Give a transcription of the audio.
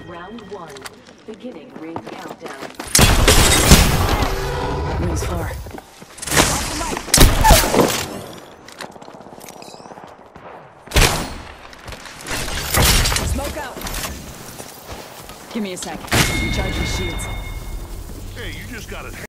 Round 1. Beginning ring countdown. Rings far. Smoke out. Give me a sec. Recharging shields. Hey, you just got it.